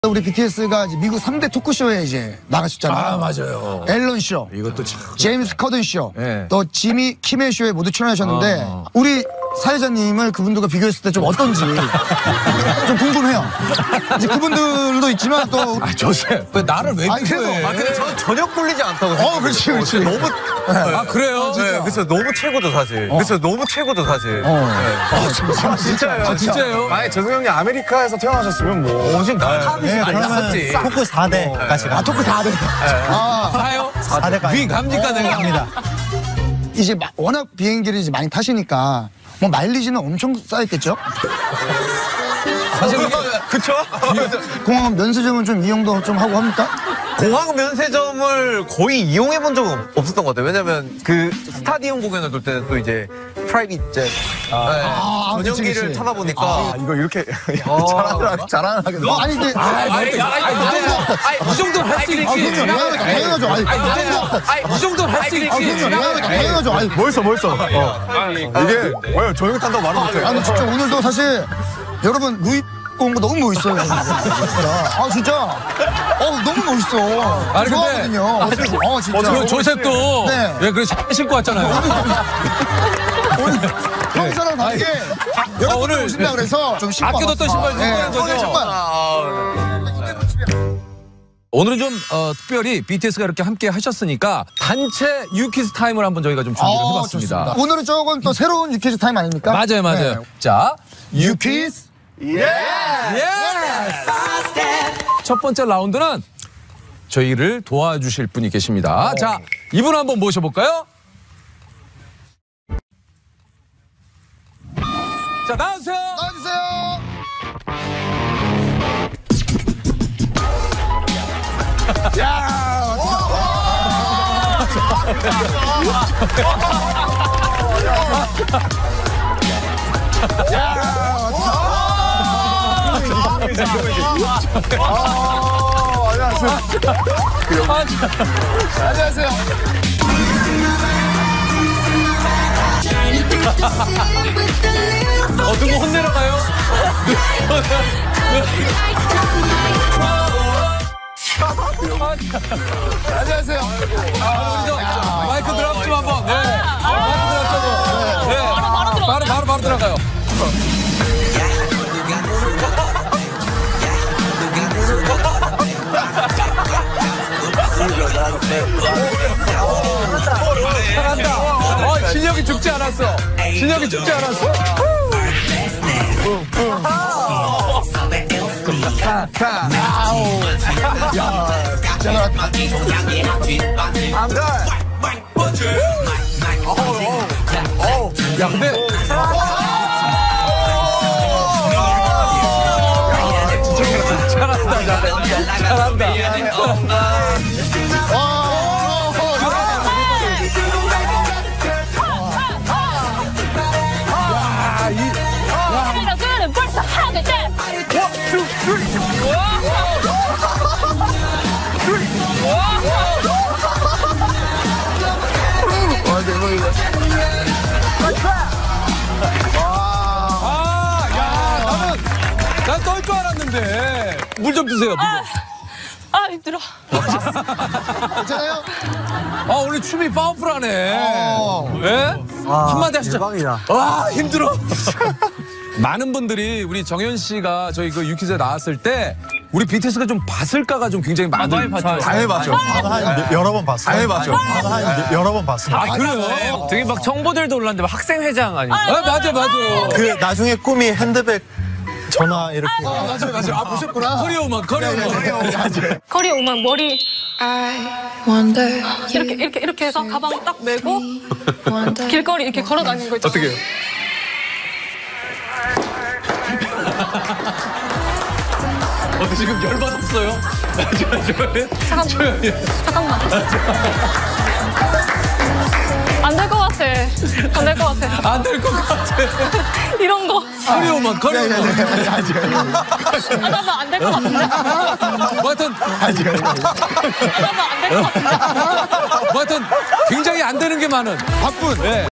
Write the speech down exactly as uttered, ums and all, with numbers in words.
우리 비티에스가 이제 미국 삼 대 토크쇼에 이제 나가셨잖아요. 아, 맞아요. 앨런 쇼, 이것도 참. 제임스 커든 쇼, 네. 또 지미 키멜 쇼에 모두 출연하셨는데 아. 우리 사회자님을 그분들과 비교했을 때 좀 어떤지 좀 궁금해요. 이제 그분들도 있지만 또 아, 조셉. 왜 나를 왜 아니, 그래도- 비교해? 아 근데 저는 전혀 꿀리지 않다고 어, 생각해요. 그렇지, 그렇지. 너무 아, 그래요? 네, 그래서 너무 최고죠 사실. 그래서 너무 최고죠 사실. 어. 아, 진짜예요. 아, 진짜예요? 만약에 재승 형이 아메리카에서 태어나셨으면 뭐 어, 지금 나 탑이 네, 알았었지. 토크 사 대까지 아 토크 다 돼. 아 가요? 사 대까지 위 갑니까, 내가? 갑니다. 이제 마- 워낙 비행기를 이제 많이 타시니까 뭐 마일리지는 엄청 쌓였겠죠? 사실 우리 그쵸? 공항 면세점은 좀 이용도 좀 하고 합니까? 공항 면세점을 거의 이용해 본 적은 없었던 것 같아요. 왜냐면 그 스타디움 공연을 돌 때는 또 이제 프라이빗 젯 아, 그치, 전용기를 그치. 타다 보니까 아, 이거 이렇게 잘하는 잘하는 어, 아니 근데 아이, 아이, 아이, 아이, 이 정도는 할 수 있지. 아, 그럼요. 당연하죠. 아니, 아이, 이 정도는 할 수 있지. 당연하죠. 당연하죠. 아니, 멋있어 멋있어. 어. 이게 왜 조용히 탄다고 말을 못해. 아니 진짜 오늘도 사실 여러분 루이 온 거 너무 멋있어요. 진짜. 아 진짜. 어 너무 멋있어. 아니, 근데- 좋아하거든요. 어 진짜. 그 조셉도 네. 왜 그래 잘 신고 왔잖아요. 평소랑 다르게 아, 여러분들 오늘 오신다 그래서 좀 신고 아껴뒀던 왔어요. 신발 신고 온 네, 거죠? 신발. 오늘은 좀 어, 특별히 비티에스가 이렇게 함께 하셨으니까 단체 유키즈 타임을 한번 저희가 좀 준비를 어, 해봤습니다. 좋습니다. 오늘은 조금 또 새로운 유퀴즈 타임 아닙니까? 맞아요, 맞아요. 네. 자, 유퀴즈. 예! 첫 번째 라운드는 저희를 도와주실 분이 계십니다. 자, 이분 한번 모셔볼까요? 자, 나와주세요. 나와주세요. 안녕하세요. 어, 누구 혼내러 가요? 안녕하세요. 아, 우리 마이크 드랍 좀 한번. 네. 마이크 드랍 좀. 네. 바로, 바로, 바로 들어가요. 잘한다. 어, 실력이 죽지 않았어. 실력이 죽지 않았어. 야, 근데. 잘한다, 잘해. 잘한다. 내가 그거는 벌써 하게 돼. 아, 야, 나는, 난 떨 줄 알았는데. 물 좀 드세요, 물 좀. 아 힘들어. 괜찮아요? 아, 오늘 춤이 파워풀하네. 어. 예? 한마디 하시죠. 대박이다. 와, 힘들어. 많은 분들이 우리 정현 씨가 저희 그 유키즈에 나왔을 때 우리 비티에스가 좀 봤을까가 좀 굉장히 많은 봤죠. 당연히 봤죠. 저도 한 여러 번 봤어요. 당연히 봤죠. 저도 한 여러 번 봤어요. 아, 그래요? 되게 막 정보들도 올랐는데 막 학생회장 아니에요? 아, 맞아, 맞아. 그 나중에 꿈이 핸드백 전화 이렇게. 맞아요, 맞아요. 아, 보셨구나. 커리어만, 커리어만. 거리 오면 머리 I wonder 이렇게 이렇게 이렇게 해서 가방 딱 메고 wonder 길거리 이렇게 걸어 다니는 거 있죠. 어떻게? 어, 지금 열받았어요? 잠깐만. 잠깐만. 안 될 것 같아. 안 될 것 같아. 안 될 것 같아. 이런 거. 커리어만, 커리어만. 아, 잠깐만 안 될 것 같은데. 뭐 하여튼, 잠깐만 안 될 것 같은데. 뭐 하여튼 굉장히 안 되는 게 많은. 바쁜. 네.